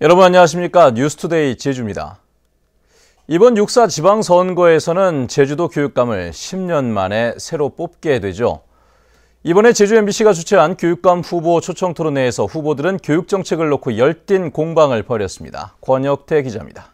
여러분 안녕하십니까? 뉴스투데이 제주입니다. 이번 6.4 지방선거에서는 제주도 교육감을 10년 만에 새로 뽑게 되죠. 이번에 제주 MBC가 주최한 교육감 후보 초청토론회에서 후보들은 교육정책을 놓고 열띤 공방을 벌였습니다. 권혁태 기자입니다.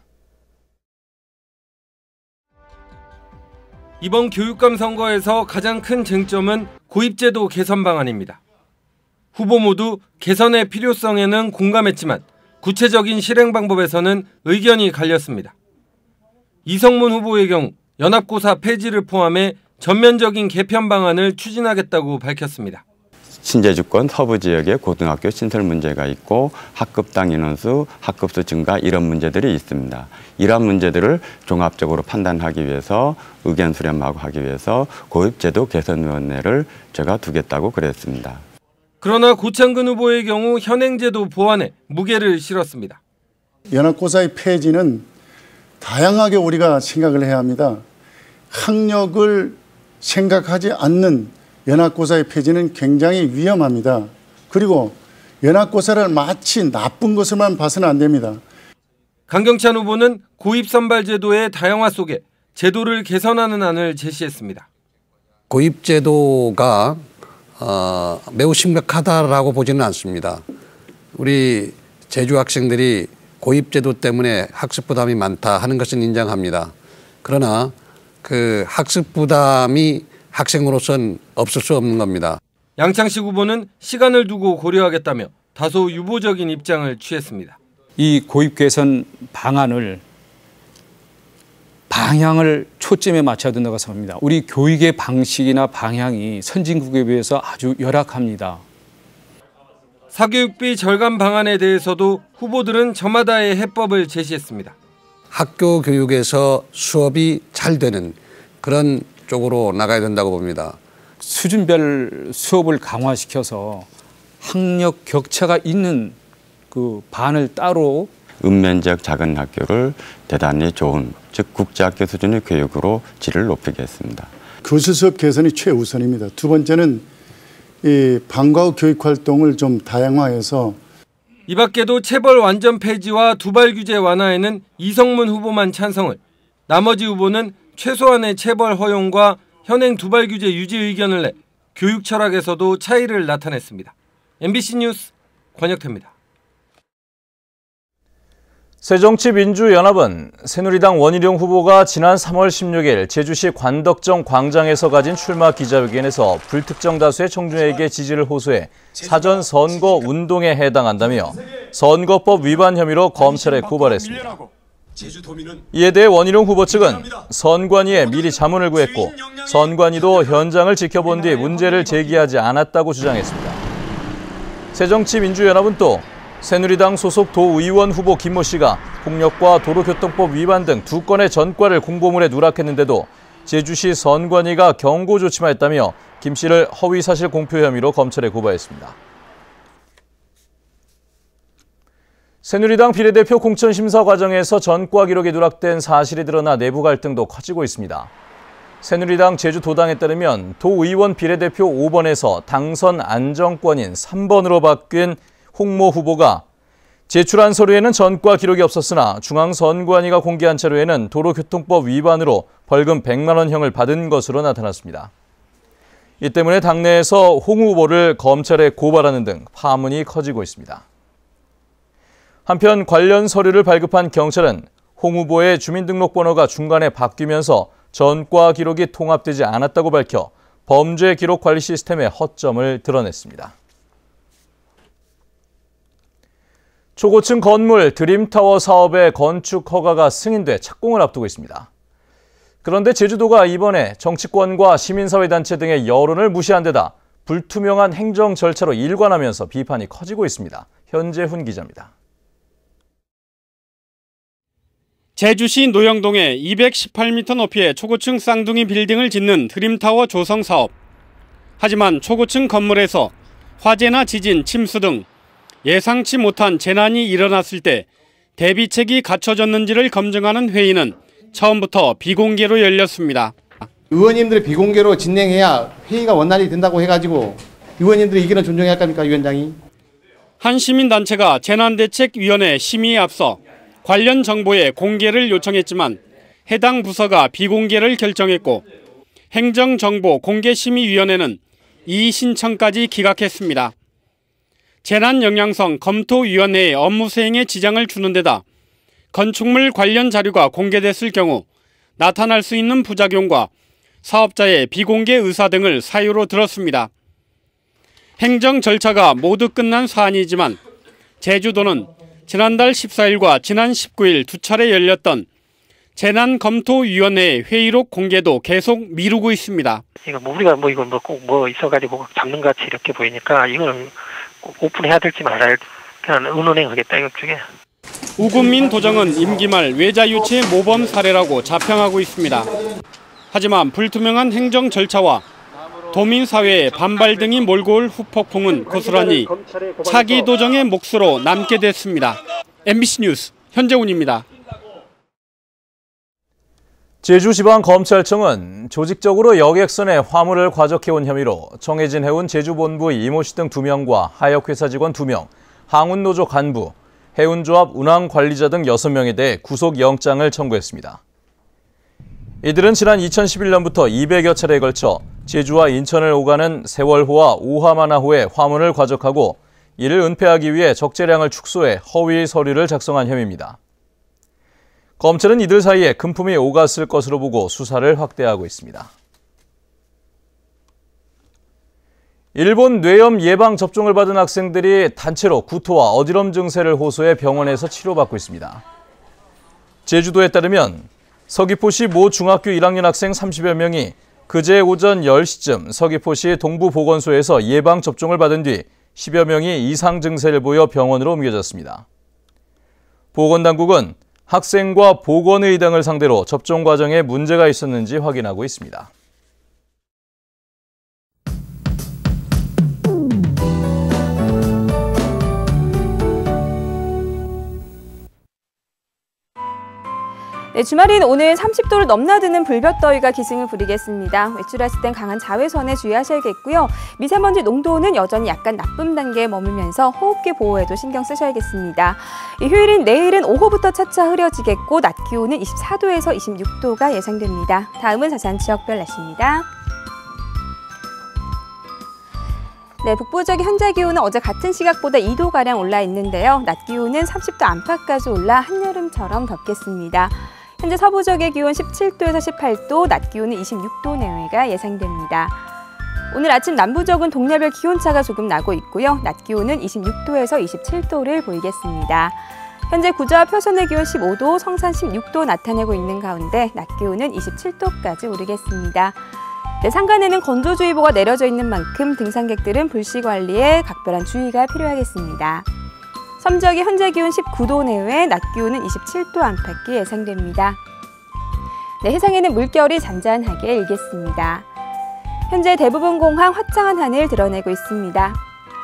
이번 교육감 선거에서 가장 큰 쟁점은 고입제도 개선 방안입니다. 후보 모두 개선의 필요성에는 공감했지만 구체적인 실행 방법에서는 의견이 갈렸습니다. 이성문 후보의 경우 연합고사 폐지를 포함해 전면적인 개편 방안을 추진하겠다고 밝혔습니다. 신제주권 서부 지역의 고등학교 신설 문제가 있고 학급당 인원수, 학급수 증가 이런 문제들이 있습니다. 이러한 문제들을 종합적으로 판단하기 위해서 의견 수렴하고 하기 위해서 고입제도 개선위원회를 제가 두겠다고 그랬습니다. 그러나 고창근 후보의 경우 현행제도 보완에 무게를 실었습니다. 연합고사의 폐지는 다양하게 우리가 생각을 해야 합니다. 학력을 생각하지 않는 연합고사의 폐지는 굉장히 위험합니다. 그리고 연합고사를 마치 나쁜 것을만 봐서는 안 됩니다. 강경찬 후보는 고입선발제도의 다양화 속에 제도를 개선하는 안을 제시했습니다. 고입제도가 매우 심각하다라고 보지는 않습니다. 우리 제주 학생들이 고입제도 때문에 학습 부담이 많다 하는 것은 인정합니다. 그러나 그 학습 부담이 학생으로서는 없을 수 없는 겁니다. 양창식 후보는 시간을 두고 고려하겠다며 다소 유보적인 입장을 취했습니다. 이 고입 개선 방안을 방향을 초점에 맞춰야 된다고 생각합니다. 우리 교육의 방식이나 방향이 선진국에 비해서 아주 열악합니다. 사교육비 절감 방안에 대해서도 후보들은 저마다의 해법을 제시했습니다. 학교 교육에서 수업이 잘 되는 그런 쪽으로 나가야 된다고 봅니다. 수준별 수업을 강화시켜서 학력 격차가 있는 그 반을 따로 읍면지역 작은 학교를 대단히 좋은, 즉 국제학교 수준의 교육으로 질을 높이겠습니다. 교수 수업 개선이 최우선입니다. 두 번째는 이 방과 후 교육 활동을 좀 다양화해서 이 밖에도 체벌 완전 폐지와 두발 규제 완화에는 이성문 후보만 찬성을, 나머지 후보는 최소한의 체벌 허용과 현행 두발 규제 유지 의견을 내 교육 철학에서도 차이를 나타냈습니다. MBC 뉴스 권혁태입니다. 새정치민주연합은 새누리당 원희룡 후보가 지난 3월 16일 제주시 관덕정 광장에서 가진 출마 기자회견에서 불특정 다수의 청중에게 지지를 호소해 사전 선거 운동에 해당한다며 선거법 위반 혐의로 검찰에 고발했습니다. 이에 대해 원희룡 후보 측은 선관위에 미리 자문을 구했고 선관위도 현장을 지켜본 뒤 문제를 제기하지 않았다고 주장했습니다. 새정치민주연합은 또 새누리당 소속 도의원 후보 김모 씨가 폭력과 도로교통법 위반 등 2건의 전과를 공보물에 누락했는데도 제주시 선관위가 경고 조치만 했다며 김 씨를 허위사실 공표 혐의로 검찰에 고발했습니다. 새누리당 비례대표 공천심사 과정에서 전과 기록이 누락된 사실이 드러나 내부 갈등도 커지고 있습니다. 새누리당 제주도당에 따르면 도의원 비례대표 5번에서 당선 안정권인 3번으로 바뀐 홍모 후보가 제출한 서류에는 전과 기록이 없었으나 중앙선관위가 공개한 자료에는 도로교통법 위반으로 벌금 100만 원형을 받은 것으로 나타났습니다. 이 때문에 당내에서 홍 후보를 검찰에 고발하는 등 파문이 커지고 있습니다. 한편 관련 서류를 발급한 경찰은 홍 후보의 주민등록번호가 중간에 바뀌면서 전과 기록이 통합되지 않았다고 밝혀 범죄 기록 관리 시스템의 허점을 드러냈습니다. 초고층 건물 드림타워 사업의 건축 허가가 승인돼 착공을 앞두고 있습니다. 그런데 제주도가 이번에 정치권과 시민사회단체 등의 여론을 무시한 데다 불투명한 행정 절차로 일관하면서 비판이 커지고 있습니다. 현재훈 기자입니다. 제주시 노영동에 218m 높이의 초고층 쌍둥이 빌딩을 짓는 드림타워 조성 사업. 하지만 초고층 건물에서 화재나 지진, 침수 등 예상치 못한 재난이 일어났을 때 대비책이 갖춰졌는지를 검증하는 회의는 처음부터 비공개로 열렸습니다. 의원님들이 비공개로 진행해야 회의가 원활히 된다고 해가지고 의원님들의 의견을 존중해야 할 겁니까, 위원장이? 한 시민단체가 재난대책위원회 심의에 앞서 관련 정보의 공개를 요청했지만 해당 부서가 비공개를 결정했고 행정정보공개심의위원회는 이 신청까지 기각했습니다. 재난영향성 검토위원회의 업무 수행에 지장을 주는 데다 건축물 관련 자료가 공개됐을 경우 나타날 수 있는 부작용과 사업자의 비공개 의사 등을 사유로 들었습니다. 행정 절차가 모두 끝난 사안이지만 제주도는 지난달 14일과 지난 19일 두 차례 열렸던 재난검토위원회 회의록 공개도 계속 미루고 있습니다. 이거 우리가 이거 꼭 있어가지고 잡는 것 같이 이렇게 보이니까 이걸 꼭 오픈해야 될지 말아야 될지 그냥 의논하겠다 이것 중에. 우금민 도정은 임기 말 외자 유치의 모범 사례라고 자평하고 있습니다. 하지만 불투명한 행정 절차와 도민사회의 반발 등이 몰고 올 후폭풍은 고스란히 차기 도정의 몫으로 남게 됐습니다. MBC 뉴스 현재훈입니다. 제주지방검찰청은 조직적으로 여객선에 화물을 과적해온 혐의로 정혜진 해운 제주본부 이모 씨 등 2명과 하역회사 직원 2명, 항운노조 간부, 해운조합 운항관리자 등 6명에 대해 구속영장을 청구했습니다. 이들은 지난 2011년부터 200여 차례에 걸쳐 제주와 인천을 오가는 세월호와 오하마나호에 화물을 과적하고 이를 은폐하기 위해 적재량을 축소해 허위 서류를 작성한 혐의입니다. 검찰은 이들 사이에 금품이 오갔을 것으로 보고 수사를 확대하고 있습니다. 일본 뇌염 예방 접종을 받은 학생들이 단체로 구토와 어지럼 증세를 호소해 병원에서 치료받고 있습니다. 제주도에 따르면 서귀포시 모 중학교 1학년 학생 30여 명이 그제 오전 10시쯤 서귀포시 동부보건소에서 예방 접종을 받은 뒤 10여 명이 이상 증세를 보여 병원으로 옮겨졌습니다. 보건당국은 학생과 보건의 등을 상대로 접종 과정에 문제가 있었는지 확인하고 있습니다. 네, 주말인 오늘 30도를 넘나드는 불볕더위가 기승을 부리겠습니다. 외출하실 땐 강한 자외선에 주의하셔야겠고요. 미세먼지 농도는 여전히 약간 나쁨 단계에 머물면서 호흡기 보호에도 신경 쓰셔야겠습니다. 휴일인 내일은 오후부터 차차 흐려지겠고 낮 기온은 24도에서 26도가 예상됩니다. 다음은 자세한 지역별 날씨입니다. 네, 북부 지역의 현재 기온은 어제 같은 시각보다 2도가량 올라 있는데요. 낮 기온은 30도 안팎까지 올라 한여름처럼 덥겠습니다. 현재 서부 지역의 기온 17도에서 18도, 낮 기온은 26도 내외가 예상됩니다. 오늘 아침 남부 지역은 동네별 기온차가 조금 나고 있고요. 낮 기온은 26도에서 27도를 보이겠습니다. 현재 구좌와 표선의 기온 15도, 성산 16도 나타내고 있는 가운데 낮 기온은 27도까지 오르겠습니다. 네, 산간에는 건조주의보가 내려져 있는 만큼 등산객들은 불씨 관리에 각별한 주의가 필요하겠습니다. 섬 지역의 현재 기온 19도 내외, 낮 기온은 27도 안팎이 예상됩니다. 네, 해상에는 물결이 잔잔하게 일겠습니다. 현재 대부분 공항 화창한 하늘 드러내고 있습니다.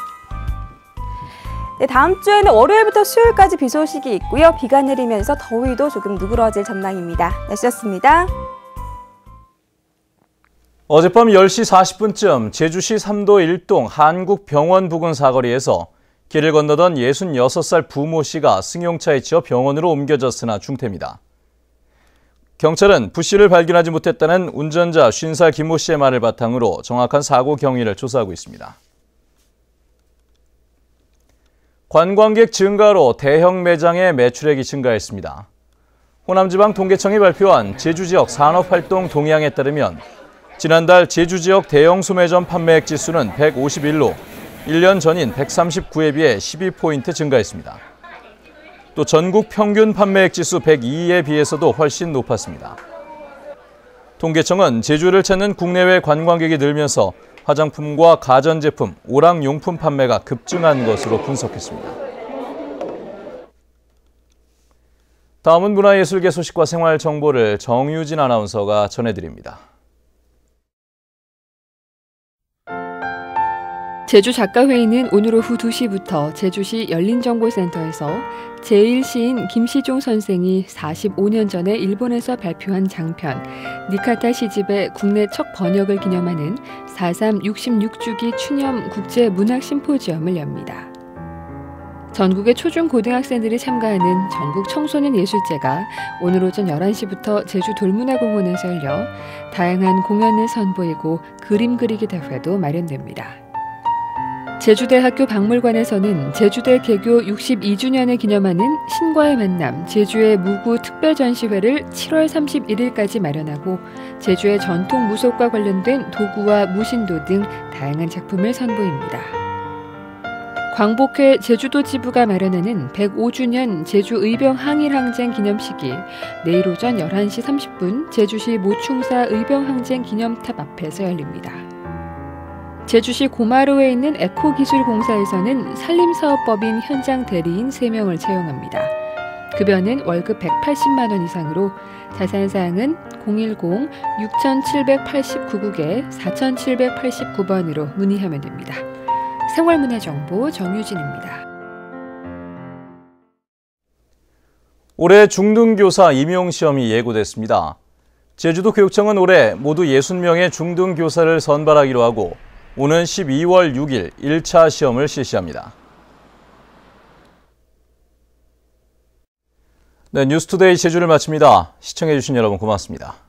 네, 다음 주에는 월요일부터 수요일까지 비 소식이 있고요. 비가 내리면서 더위도 조금 누그러질 전망입니다. 날씨였습니다. 어젯밤 10시 40분쯤 제주시 3도 1동 한국병원 부근 사거리에서 길을 건너던 66살 부모 씨가 승용차에 치여 병원으로 옮겨졌으나 중태입니다. 경찰은 부 씨를 발견하지 못했다는 운전자 50살 김모 씨의 말을 바탕으로 정확한 사고 경위를 조사하고 있습니다. 관광객 증가로 대형 매장의 매출액이 증가했습니다. 호남지방 통계청이 발표한 제주 지역 산업활동 동향에 따르면 지난달 제주 지역 대형 소매점 판매액 지수는 151로 1년 전인 139에 비해 12포인트 증가했습니다. 또 전국 평균 판매액 지수 102에 비해서도 훨씬 높았습니다. 통계청은 제주를 찾는 국내외 관광객이 늘면서 화장품과 가전제품, 오락용품 판매가 급증한 것으로 분석했습니다. 다음은 문화예술계 소식과 생활 정보를 정유진 아나운서가 전해드립니다. 제주작가회의는 오늘 오후 2시부터 제주시 열린정보센터에서 제1시인 김시종 선생이 45년 전에 일본에서 발표한 장편 니카타 시집의 국내 첫 번역을 기념하는 4.3 66주기 추념 국제문학심포지엄을 엽니다. 전국의 초중고등학생들이 참가하는 전국 청소년 예술제가 오늘 오전 11시부터 제주 돌문화공원에서 열려 다양한 공연을 선보이고 그림 그리기 대회도 마련됩니다. 제주대학교 박물관에서는 제주대 개교 62주년을 기념하는 신과의 만남 제주의 무구 특별전시회를 7월 31일까지 마련하고 제주의 전통 무속과 관련된 도구와 무신도 등 다양한 작품을 선보입니다. 광복회 제주도 지부가 마련하는 105주년 제주의병항일항쟁 기념식이 내일 오전 11시 30분 제주시 모충사 의병항쟁 기념탑 앞에서 열립니다. 제주시 고마로에 있는 에코기술공사에서는 산림사업법인 현장 대리인 3명을 채용합니다. 급여는 월급 180만 원 이상으로 자세한 사항은 010-6789국에 4789번으로 문의하면 됩니다. 생활문화정보 정유진입니다. 올해 중등교사 임용시험이 예고됐습니다. 제주도 교육청은 올해 모두 60명의 중등교사를 선발하기로 하고 오는 12월 6일 1차 시험을 실시합니다. 네, 뉴스투데이 제주를 마칩니다. 시청해주신 여러분 고맙습니다.